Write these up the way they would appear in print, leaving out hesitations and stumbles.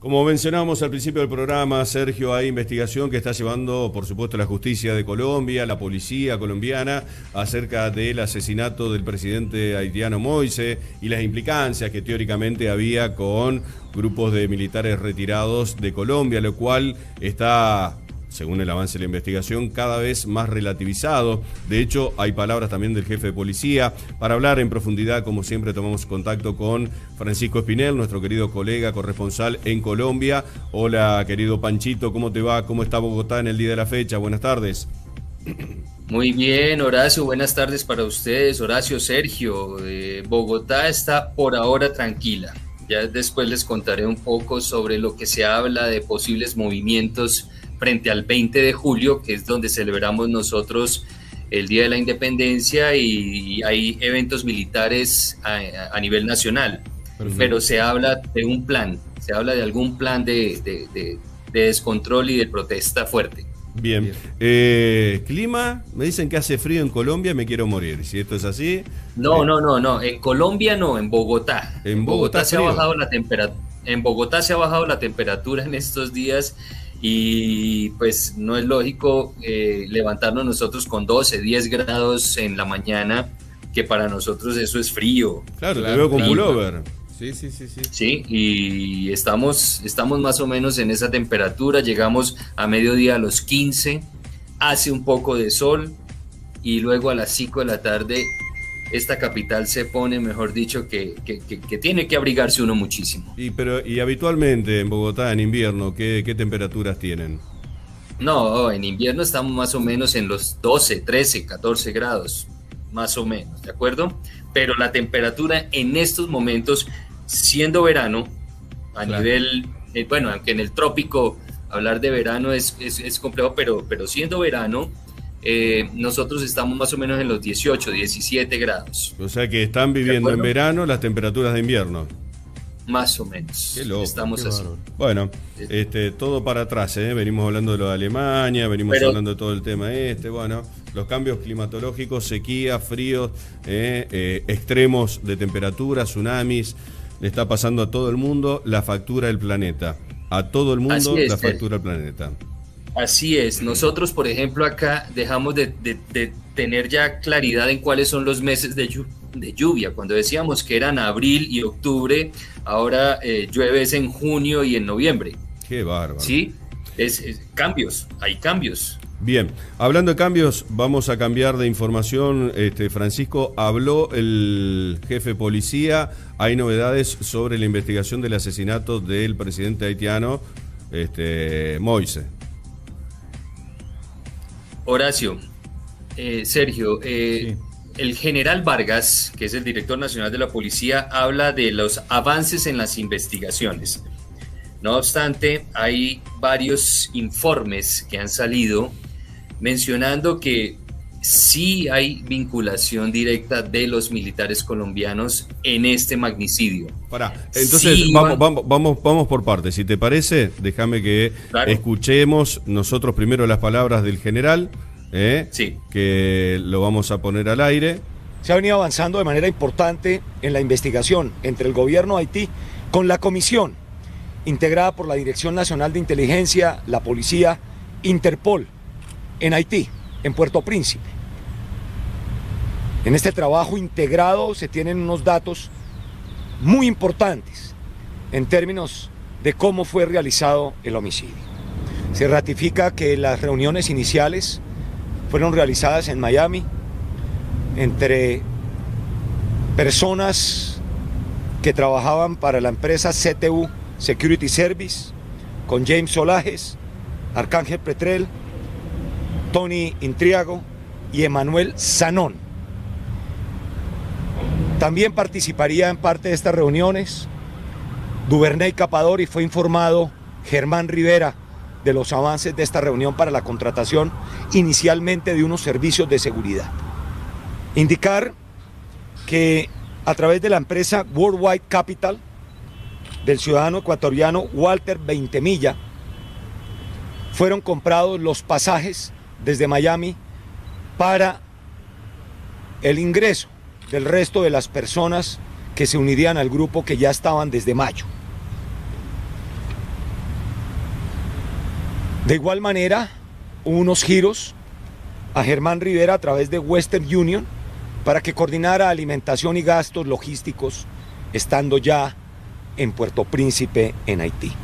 Como mencionábamos al principio del programa, Sergio, hay investigación que está llevando, por supuesto, la justicia de Colombia, la policía colombiana, acerca del asesinato del presidente haitiano Moise y las implicancias que teóricamente había con grupos de militares retirados de Colombia, lo cual está, según el avance de la investigación, cada vez más relativizado. De hecho, hay palabras también del jefe de policía. Para hablar en profundidad, como siempre, tomamos contacto con Francisco Espinel, nuestro querido colega corresponsal en Colombia. Hola, querido Panchito, ¿cómo te va? ¿Cómo está Bogotá en el día de la fecha? Buenas tardes. Muy bien, Horacio, buenas tardes para ustedes. Horacio, Sergio, Bogotá está por ahora tranquila. Ya después les contaré un poco sobre lo que se habla de posibles movimientos frente al 20 de julio, que es donde celebramos nosotros el Día de la Independencia, y hay eventos militares a nivel nacional. Perfecto. Pero se habla de un plan, se habla de algún plan de descontrol y de protesta fuerte. Bien. Clima, me dicen que hace frío en Colombia, me quiero morir. Si esto es así... No, en Colombia no, en Bogotá. En Bogotá se ha bajado la temperatura. En Bogotá se ha bajado la temperatura en estos días. Y pues no es lógico levantarnos nosotros con 12, 10 grados en la mañana, que para nosotros eso es frío. Claro, te veo con pullover. Sí. Sí, y estamos más o menos en esa temperatura, llegamos a mediodía a los 15, hace un poco de sol, y luego a las 5 de la tarde esta capital se pone, mejor dicho, que tiene que abrigarse uno muchísimo. Y habitualmente en Bogotá, en invierno, ¿qué temperaturas tienen? No, en invierno estamos más o menos en los 12, 13, 14 grados, más o menos, ¿de acuerdo? Pero la temperatura en estos momentos, siendo verano, a nivel, bueno, aunque en el trópico hablar de verano es complejo, pero siendo verano, nosotros estamos más o menos en los 18, 17 grados. O sea que están viviendo en verano las temperaturas de invierno. Más o menos. Qué loco, estamos así. Bueno, todo para atrás, venimos hablando de lo de Alemania, venimos hablando de todo el tema bueno, los cambios climatológicos, sequía, fríos, extremos de temperatura, tsunamis, le está pasando a todo el mundo la factura del planeta. A todo el mundo la factura del planeta. Así es, nosotros por ejemplo acá dejamos de tener ya claridad en cuáles son los meses de lluvia. Cuando decíamos que eran abril y octubre, ahora llueve en junio y en noviembre. Qué bárbaro. Sí, cambios, hay cambios. Bien, hablando de cambios, vamos a cambiar de información. Francisco, habló el jefe de policía, hay novedades sobre la investigación del asesinato del presidente haitiano, Moise. Horacio, Sergio, sí. El general Vargas, que es el director nacional de la policía, habla de los avances en las investigaciones. No obstante, hay varios informes que han salido mencionando que sí hay vinculación directa de los militares colombianos en este magnicidio. Entonces sí, vamos por partes. Si te parece, déjame que escuchemos nosotros primero las palabras del general, sí, que lo vamos a poner al aire. Se ha venido avanzando de manera importante en la investigación entre el gobierno de Haití con la comisión integrada por la Dirección Nacional de Inteligencia, la Policía, Interpol, en Haití, en Puerto Príncipe. En este trabajo integrado se tienen unos datos muy importantes en términos de cómo fue realizado el homicidio. Se ratifica que las reuniones iniciales fueron realizadas en Miami entre personas que trabajaban para la empresa CTU Security Service, con James Solajes, Arcángel Petrel, Tony Intriago y Emanuel Sanón. También participaría en parte de estas reuniones Duvernay Capador, y fue informado Germán Rivera de los avances de esta reunión para la contratación inicialmente de unos servicios de seguridad. Indicar que a través de la empresa Worldwide Capital del ciudadano ecuatoriano Walter Veintemilla fueron comprados los pasajes desde Miami para el ingreso del resto de las personas que se unirían al grupo que ya estaban desde mayo. De igual manera, hubo unos giros a Germán Rivera a través de Western Union para que coordinara alimentación y gastos logísticos estando ya en Puerto Príncipe, en Haití.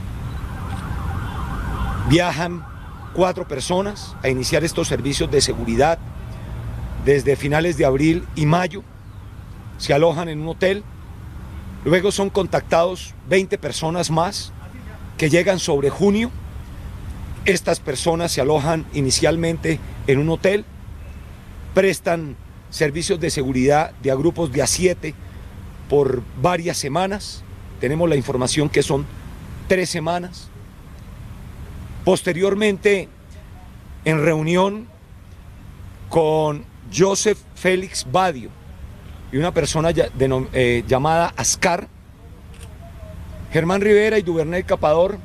Viajan 4 personas a iniciar estos servicios de seguridad desde finales de abril y mayo. Se alojan en un hotel, luego son contactados 20 personas más que llegan sobre junio. Estas personas se alojan inicialmente en un hotel, prestan servicios de seguridad de a grupos de A7 por varias semanas. Tenemos la información que son 3 semanas. Posteriormente, en reunión con Joseph Félix Badio y una persona llamada Ascar, Germán Rivera y Duvernay Capador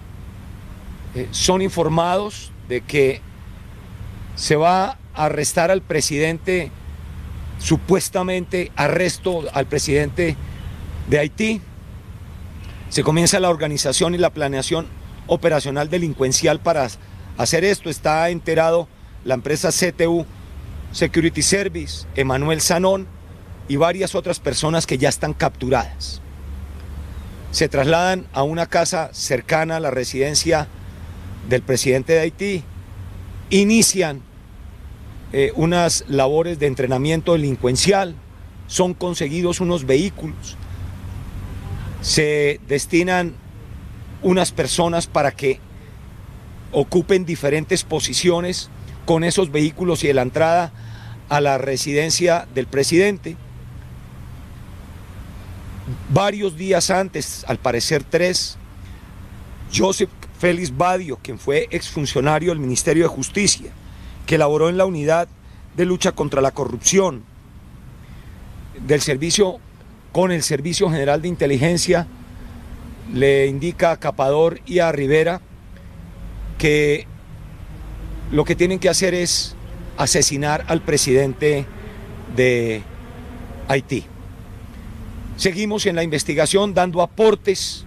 son informados de que se va a arrestar al presidente, supuestamente arresto al presidente de Haití. Se comienza la organización y la planeación operacional delincuencial para hacer esto. Está enterado la empresa CTU Security Service, Emanuel Sanón y varias otras personas que ya están capturadas. Se trasladan a una casa cercana a la residencia del presidente de Haití, inician unas labores de entrenamiento delincuencial, son conseguidos unos vehículos, se destinan unas personas para que ocupen diferentes posiciones con esos vehículos y de la entrada a la residencia del presidente. Varios días antes, al parecer 3, Joseph Félix Badio, quien fue exfuncionario del Ministerio de Justicia, que laboró en la unidad de lucha contra la corrupción del servicio, con el Servicio General de Inteligencia, le indica a Capador y a Rivera que lo que tienen que hacer es asesinar al presidente de Haití. Seguimos en la investigación dando aportes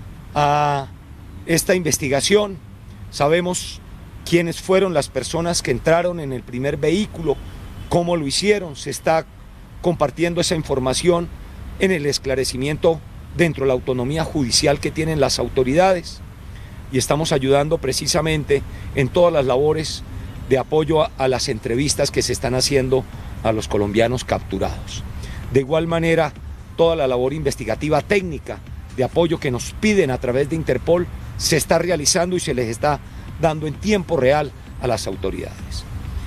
a esta investigación. Sabemos quiénes fueron las personas que entraron en el primer vehículo, cómo lo hicieron. Se está compartiendo esa información en el esclarecimiento dentro de la autonomía judicial que tienen las autoridades, y estamos ayudando precisamente en todas las labores de apoyo a las entrevistas que se están haciendo a los colombianos capturados. De igual manera, toda la labor investigativa técnica de apoyo que nos piden a través de Interpol se está realizando y se les está dando en tiempo real a las autoridades.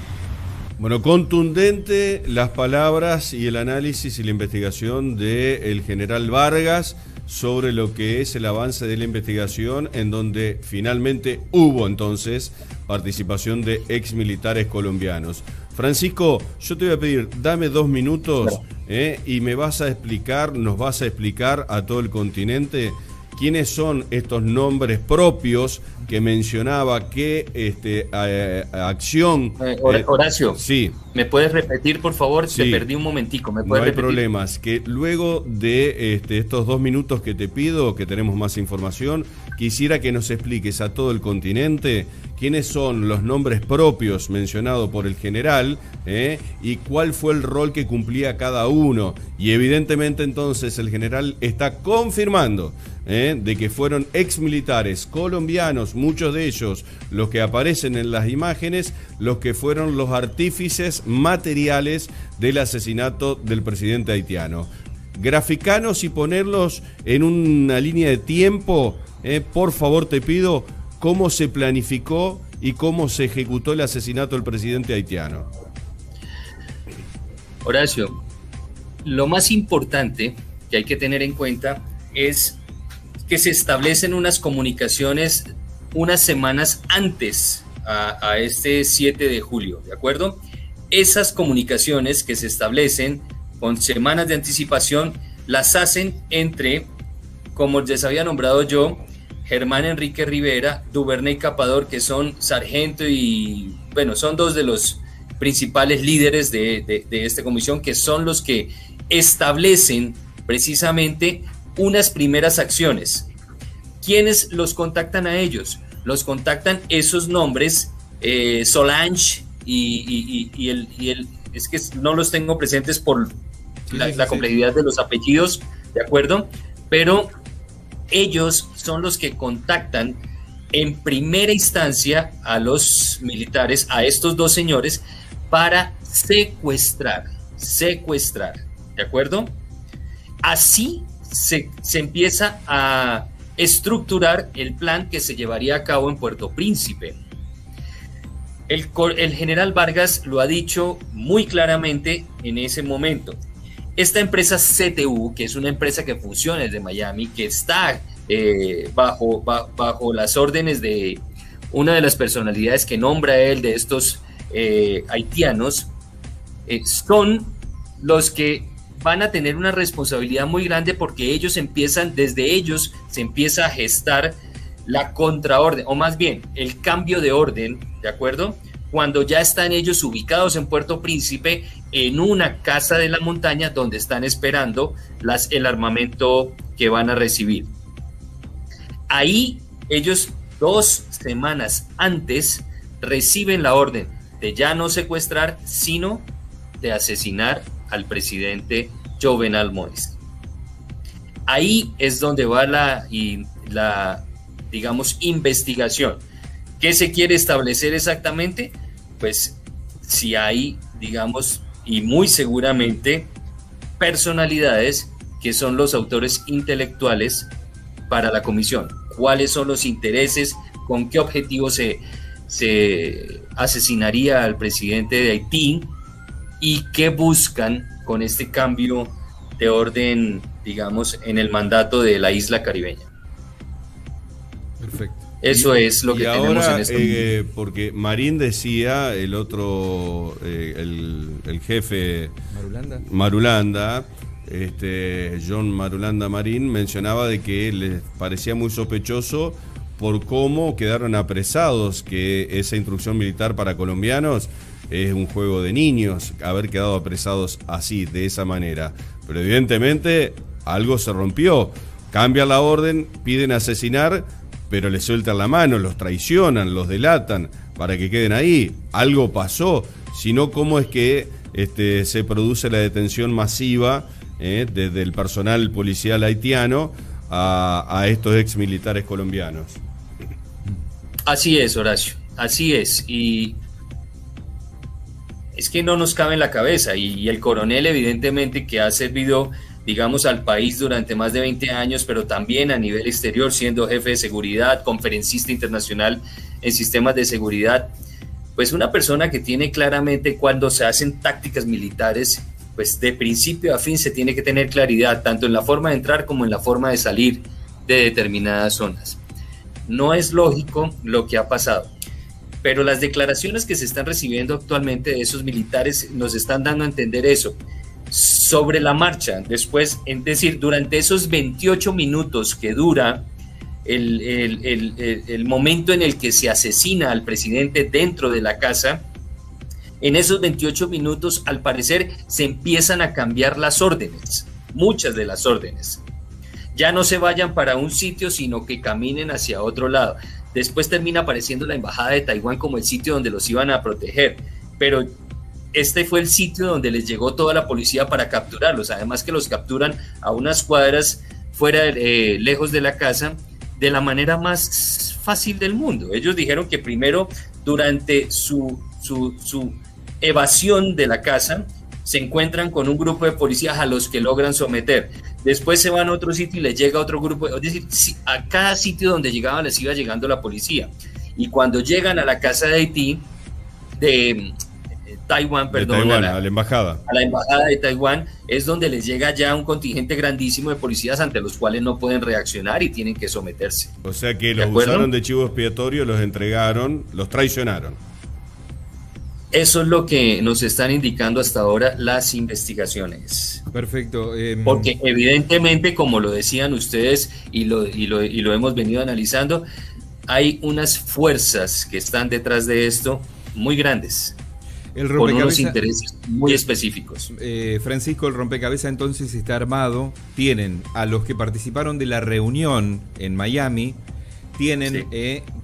Bueno, contundente las palabras y el análisis y la investigación del general Vargas sobre lo que es el avance de la investigación, en donde finalmente hubo entonces participación de exmilitares colombianos. Francisco, yo te voy a pedir, dame 2 minutos y nos vas a explicar a todo el continente quiénes son estos nombres propios que mencionaba, qué acción... Horacio, sí. ¿Me puedes repetir, por favor? Sí. Te perdí un momentico. ¿Me No puedes hay repetir? problemas. Que luego de estos 2 minutos que te pido, que tenemos más información, quisiera que nos expliques a todo el continente quiénes son los nombres propios mencionados por el general y cuál fue el rol que cumplía cada uno. Y evidentemente entonces el general está confirmando de que fueron exmilitares colombianos, muchos de ellos los que aparecen en las imágenes, los que fueron los artífices materiales del asesinato del presidente haitiano. Graficanos y ponerlos en una línea de tiempo, por favor te pido, cómo se planificó y cómo se ejecutó el asesinato del presidente haitiano. Horacio, lo más importante que hay que tener en cuenta es que se establecen unas comunicaciones unas semanas antes a este 7 de julio, ¿de acuerdo? Esas comunicaciones que se establecen con semanas de anticipación las hacen entre, como les había nombrado yo, Germán Enrique Rivera, Duvernay Capador, que son sargento y, bueno, son 2 de los principales líderes de esta comisión, que son los que establecen precisamente unas primeras acciones. ¿Quiénes los contactan a ellos? los contactan esos nombres, Solange es que no los tengo presentes por la complejidad de los apellidos, ¿de acuerdo? Pero ellos son los que contactan en primera instancia a los militares, a estos dos señores, para secuestrar, ¿de acuerdo? Así se empieza a estructurar el plan que se llevaría a cabo en Puerto Príncipe. El general Vargas lo ha dicho muy claramente en ese momento. Esta empresa CTU, que es una empresa que funciona desde Miami, que está bajo las órdenes de una de las personalidades que nombra él, de estos haitianos, son los que van a tener una responsabilidad muy grande, porque desde ellos se empieza a gestar la contraorden, o más bien el cambio de orden, ¿de acuerdo? Cuando ya están ellos ubicados en Puerto Príncipe, en una casa de la montaña donde están esperando el armamento que van a recibir. Ahí ellos 2 semanas antes reciben la orden de ya no secuestrar, sino de asesinar al presidente Jovenel Moïse. Ahí es donde va la digamos, investigación. ¿Qué se quiere establecer exactamente? Pues si hay, digamos, y muy seguramente, personalidades que son los autores intelectuales para la comisión. ¿Cuáles son los intereses? ¿Con qué objetivo se asesinaría al presidente de Haití? ¿Y qué buscan con este cambio de orden, digamos, en el mandato de la isla caribeña? Perfecto. Eso es lo que tenemos ahora, en este momento. porque Marín decía, el otro, el jefe Marulanda, John Marulanda Marín, mencionaba de que les parecía muy sospechoso por cómo quedaron apresados, que esa instrucción militar para colombianos es un juego de niños, haber quedado apresados así, de esa manera. Pero evidentemente algo se rompió, cambia la orden, piden asesinar, pero les sueltan la mano, los traicionan, los delatan para que queden ahí. Algo pasó, sino cómo es que se produce la detención masiva desde el personal policial haitiano a estos ex militares colombianos. Así es, Horacio, así es. Y es que no nos cabe en la cabeza. Y el coronel, evidentemente, que ha servido, digamos, al país durante más de 20 años, pero también a nivel exterior, siendo jefe de seguridad, conferencista internacional en sistemas de seguridad, pues una persona que tiene claramente, cuando se hacen tácticas militares, pues de principio a fin se tiene que tener claridad, tanto en la forma de entrar como en la forma de salir de determinadas zonas. No es lógico lo que ha pasado, pero las declaraciones que se están recibiendo actualmente de esos militares nos están dando a entender eso. Sobre la marcha, después, es decir, durante esos 28 minutos que dura el momento en el que se asesina al presidente dentro de la casa, en esos 28 minutos, al parecer, se empiezan a cambiar las órdenes, muchas de las órdenes. Ya no se vayan para un sitio, sino que caminen hacia otro lado. Después termina apareciendo la embajada de Taiwán como el sitio donde los iban a proteger, pero este fue el sitio donde les llegó toda la policía para capturarlos. Además que los capturan a unas cuadras fuera, lejos de la casa, de la manera más fácil del mundo. Ellos dijeron que primero, durante su evasión de la casa, se encuentran con un grupo de policías a los que logran someter. Después se van a otro sitio y les llega otro grupo. Es decir, a cada sitio donde llegaban les iba llegando la policía. Y cuando llegan a la casa de Haití, de Taiwán, perdón, a la embajada. A la embajada de Taiwán, es donde les llega ya un contingente grandísimo de policías ante los cuales no pueden reaccionar y tienen que someterse. O sea que los usaron de chivo expiatorio, los entregaron, los traicionaron. Eso es lo que nos están indicando hasta ahora las investigaciones. Perfecto. Porque evidentemente, como lo decían ustedes y lo hemos venido analizando, hay unas fuerzas que están detrás de esto muy grandes, con unos intereses muy específicos. Francisco, el rompecabezas entonces está armado. Tienen a los que participaron de la reunión en Miami, tienen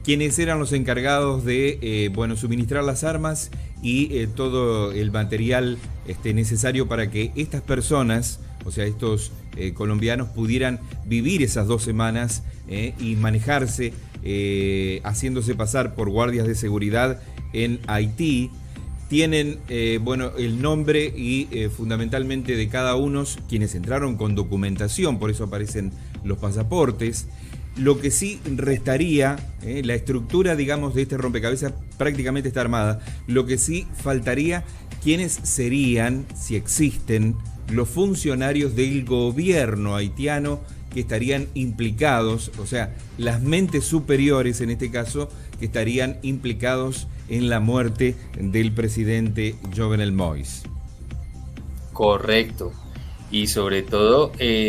quienes eran los encargados de suministrar las armas y todo el material necesario para que estas personas, o sea, estos colombianos, pudieran vivir esas 2 semanas y manejarse, haciéndose pasar por guardias de seguridad en Haití. Tienen el nombre y fundamentalmente de cada uno, quienes entraron con documentación, por eso aparecen los pasaportes. Lo que sí restaría, la estructura, digamos, de este rompecabezas prácticamente está armada. Lo que sí faltaría, quiénes serían, si existen, los funcionarios del gobierno haitiano que estarían implicados, o sea, las mentes superiores en este caso, que estarían implicados en la muerte del presidente Jovenel Moïse. Correcto. Y sobre todo,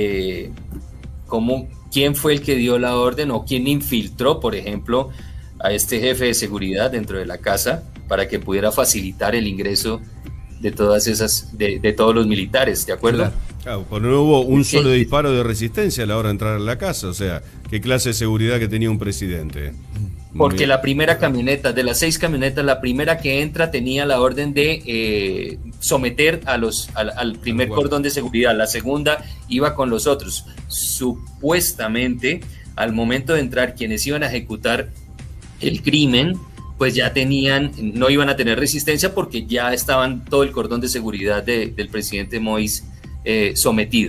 ¿quién fue el que dio la orden o quién infiltró, por ejemplo, a este jefe de seguridad dentro de la casa para que pudiera facilitar el ingreso de todas esas, de todos los militares, ¿de acuerdo? Claro, pues no hubo un solo disparo de resistencia a la hora de entrar a la casa, o sea, ¿qué clase de seguridad que tenía un presidente? Porque la primera camioneta, de las 6 camionetas, la primera que entra tenía la orden de someter al primer cordón de seguridad, la segunda iba con los otros. Supuestamente, al momento de entrar, quienes iban a ejecutar el crimen, pues ya no iban a tener resistencia porque ya estaban todo el cordón de seguridad del presidente Moïse sometido.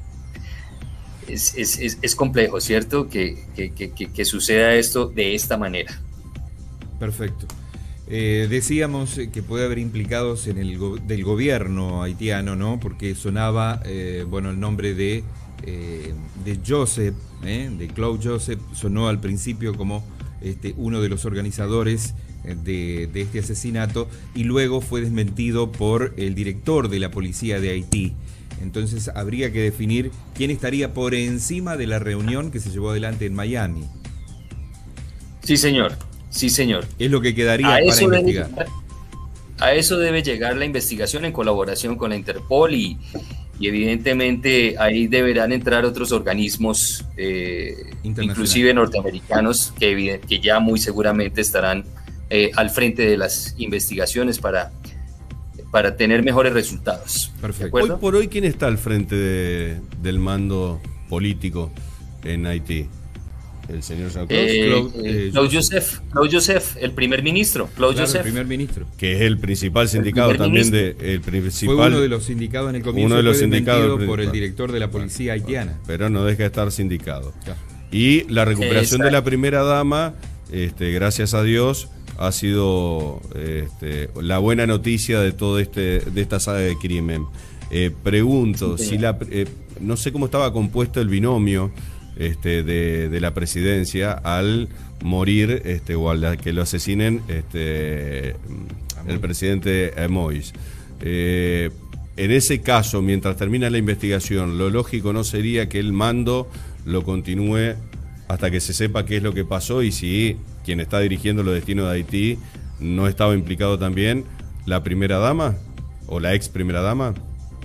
Es complejo, ¿cierto? Que suceda esto de esta manera. Perfecto. Decíamos que puede haber implicados en del gobierno haitiano, ¿no? Porque sonaba, el nombre de Joseph, de Claude Joseph, sonó al principio como uno de los organizadores de este asesinato y luego fue desmentido por el director de la policía de Haití. Entonces habría que definir quién estaría por encima de la reunión que se llevó adelante en Miami. Sí, señor. Sí, señor. Es lo que quedaría para investigar. A eso debe llegar la investigación en colaboración con la Interpol y evidentemente ahí deberán entrar otros organismos, inclusive norteamericanos, que ya muy seguramente estarán al frente de las investigaciones para tener mejores resultados. Perfecto. Hoy por hoy, ¿quién está al frente del mando político en Haití? El señor Claude Joseph, el primer ministro. El primer ministro. Que es el principal sindicado también fue uno de los sindicados en el comienzo. Uno de los sindicados por el director de la policía haitiana. Pero no deja de estar sindicado. Claro. Y la recuperación de la primera dama, gracias a Dios, ha sido la buena noticia de todo de esta saga de crimen. Pregunto, sí, si no sé cómo estaba compuesto el binomio de la presidencia al morir o al que lo asesinen el presidente Moïse. En ese caso, mientras termina la investigación, lo lógico no sería que el mando lo continúe hasta que se sepa qué es lo que pasó y si quien está dirigiendo los destinos de Haití no estaba implicado también, la primera dama o la ex primera dama.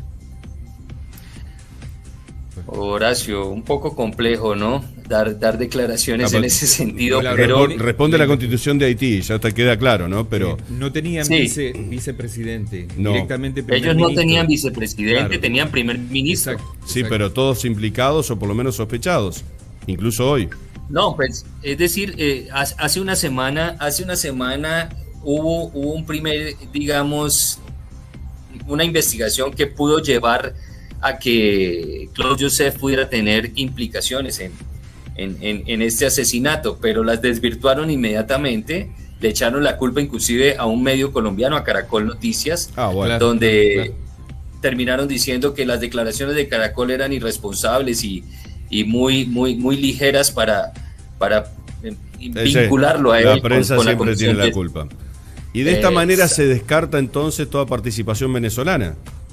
Horacio, un poco complejo, ¿no? Dar declaraciones en ese sentido, pero responde la Constitución de Haití, ya te queda claro, ¿no? Pero no tenían vicepresidente, no. Directamente primer ellos ministro. No tenían vicepresidente, claro. Tenían primer ministro. Exacto. Sí, pero todos implicados o por lo menos sospechados, incluso hoy. No, pues, es decir, hace una semana hubo un primer, digamos, una investigación que pudo llevar a que Claude Joseph pudiera tener implicaciones en este asesinato, pero las desvirtuaron inmediatamente, le echaron la culpa inclusive a un medio colombiano, a Caracol Noticias, donde terminaron diciendo que las declaraciones de Caracol eran irresponsables y muy ligeras para vincularlo a él. La prensa siempre tiene la culpa. Y de esta manera se descarta entonces toda participación venezolana.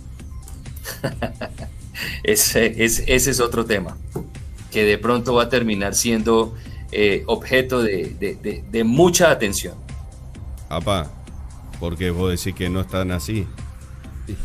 Ese es otro tema que de pronto va a terminar siendo objeto de mucha atención. Apá, porque vos decís que no están así.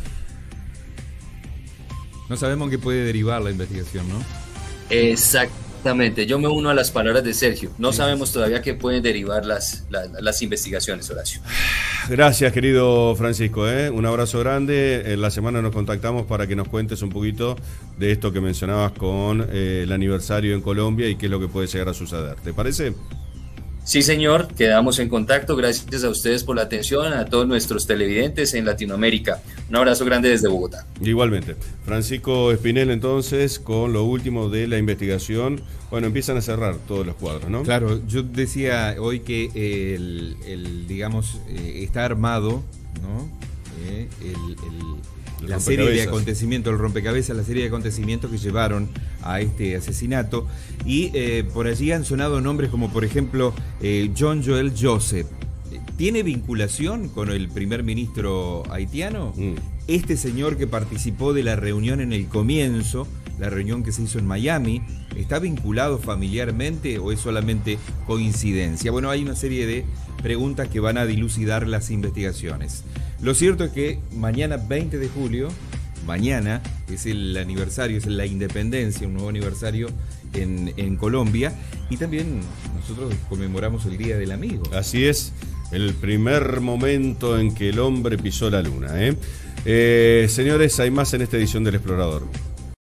No sabemos en qué puede derivar la investigación, ¿no? Exactamente, yo me uno a las palabras de Sergio. No sabemos todavía qué pueden derivar las investigaciones, Horacio. Gracias, querido Francisco, ¿eh? Un abrazo grande. En la semana nos contactamos para que nos cuentes un poquito de esto que mencionabas con el aniversario en Colombia y qué es lo que puede llegar a suceder. ¿Te parece? Sí, señor, quedamos en contacto. Gracias a ustedes por la atención, a todos nuestros televidentes en Latinoamérica. Un abrazo grande desde Bogotá. Igualmente. Francisco Espinel, entonces, con lo último de la investigación. Bueno, empiezan a cerrar todos los cuadros, ¿no? Claro, yo decía hoy que digamos, está armado, ¿no? La serie de acontecimientos, el rompecabezas, la serie de acontecimientos que llevaron a este asesinato, y por allí han sonado nombres como por ejemplo John Joel Joseph. ¿Tiene vinculación con el primer ministro haitiano? Este señor que participó de la reunión en el comienzo, la reunión que se hizo en Miami, ¿está vinculado familiarmente o es solamente coincidencia? Bueno, hay una serie de preguntas que van a dilucidar las investigaciones. Lo cierto es que mañana 20 de julio, mañana es el aniversario, es la independencia, un nuevo aniversario en Colombia, y también nosotros conmemoramos el Día del Amigo. Así es, el primer momento en que el hombre pisó la luna, ¿eh? Señores, hay más en esta edición del Explorador.